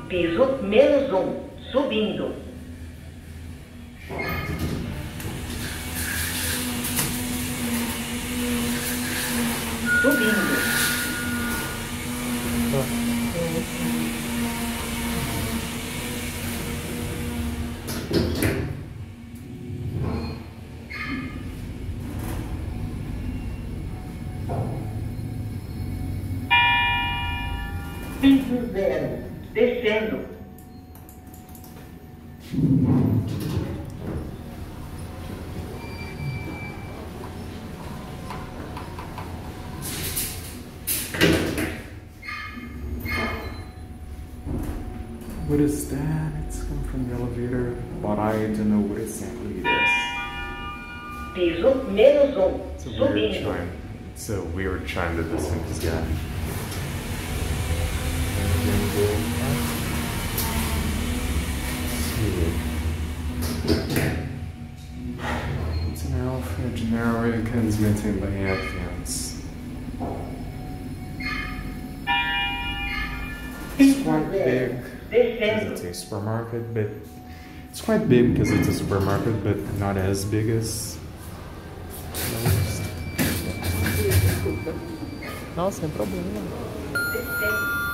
Piso menos 1, subindo. Subindo. Piso 0, descendo. What is that? It's come from the elevator, but I don't know what exactly it is. Piso menos 1, It's a weird subindo. chime. It's a weird chime that this thing has got. It's an ALFA generic and is maintained by Advance. It's quite big. It's a supermarket, but it's quite big because it's a supermarket, but not as big as most. Não, sem problema.